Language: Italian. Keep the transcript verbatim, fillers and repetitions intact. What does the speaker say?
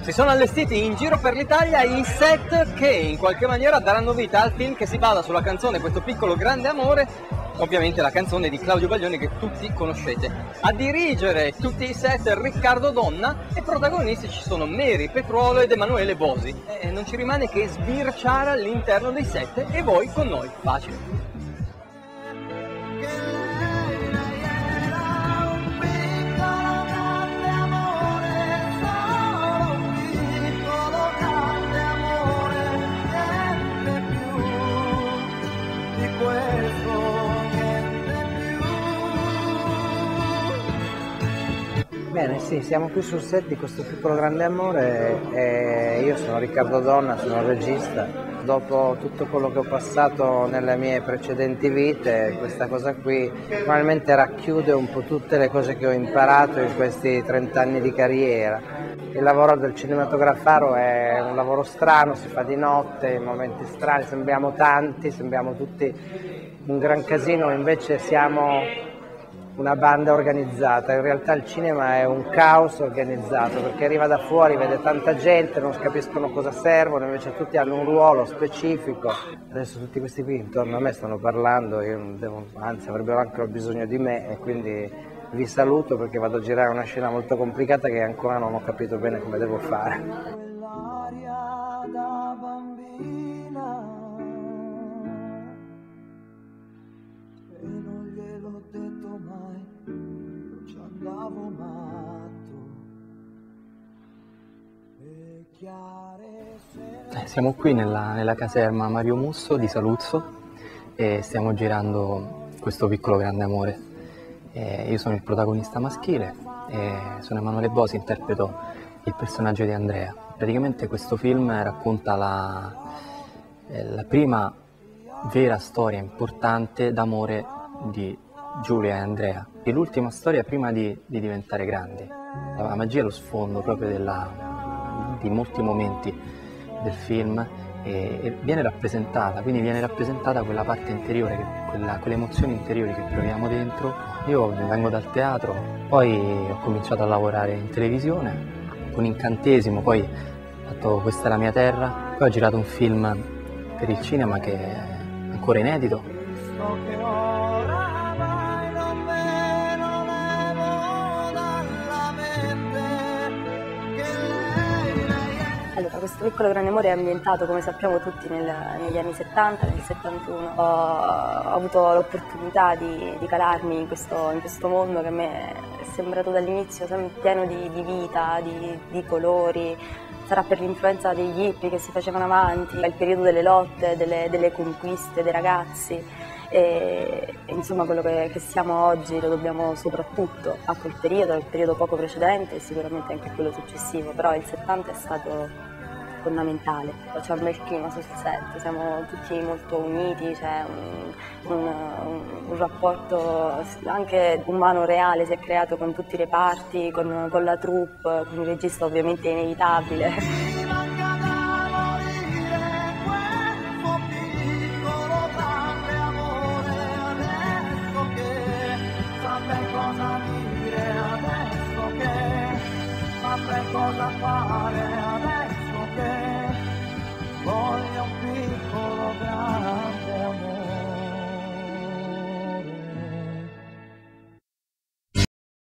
Si sono allestiti in giro per l'Italia i set che in qualche maniera daranno vita al film che si basa sulla canzone Questo piccolo grande amore, ovviamente la canzone di Claudio Baglioni che tutti conoscete. A dirigere tutti i set Riccardo Donna e protagonisti ci sono Mary Petruolo ed Emanuele Bosi. E non ci rimane che sbirciare all'interno dei set e voi con noi, facile. Bene, sì, siamo qui sul set di Questo piccolo grande amore e io sono Riccardo Donna, sono il regista. Dopo tutto quello che ho passato nelle mie precedenti vite, questa cosa qui probabilmente racchiude un po' tutte le cose che ho imparato in questi trent'anni di carriera. Il lavoro del cinematografaro è un lavoro strano, si fa di notte, in momenti strani, sembriamo tanti, sembriamo tutti un gran casino, invece siamo una banda organizzata. In realtà il cinema è un caos organizzato, perché arriva da fuori, vede tanta gente, non capiscono cosa servono, invece tutti hanno un ruolo specifico. Adesso tutti questi qui intorno a me stanno parlando, io non devo, anzi avrebbero anche bisogno di me, e quindi vi saluto perché vado a girare una scena molto complicata che ancora non ho capito bene come devo fare. Siamo qui nella, nella caserma Mario Musso di Saluzzo e stiamo girando Questo piccolo grande amore. E io sono il protagonista maschile e sono Emanuele Bosi, interpreto il personaggio di Andrea. Praticamente questo film racconta la, la prima vera storia importante d'amore di Giulia e Andrea, e l'ultima storia prima di, di diventare grandi. La magia è lo sfondo proprio della, di molti momenti del film e, e viene rappresentata, quindi viene rappresentata quella parte interiore, che, quella, quelle emozioni interiori che proviamo dentro. Io vengo dal teatro, poi ho cominciato a lavorare in televisione con Incantesimo, poi ho fatto Questa è la mia terra, poi ho girato un film per il cinema che è ancora inedito. Allora, Questo piccolo grande amore è ambientato, come sappiamo tutti, nel, negli anni settanta, nel settantuno. Ho, ho avuto l'opportunità di, di calarmi in questo, in questo mondo che a me è sembrato dall'inizio pieno di, di vita, di, di colori. Sarà per l'influenza degli hippie che si facevano avanti, il periodo delle lotte, delle, delle conquiste dei ragazzi. E, e insomma quello che, che siamo oggi lo dobbiamo soprattutto a quel periodo, al periodo poco precedente e sicuramente anche a quello successivo, però il settanta è stato fondamentale. C'è un bel clima sul set, siamo tutti molto uniti, c'è un, un, un rapporto anche umano reale si è creato con tutti i reparti, con, con la troupe, con il regista ovviamente inevitabile. Cosa dire adesso che saprei cosa fare adesso che voglio un piccolo grande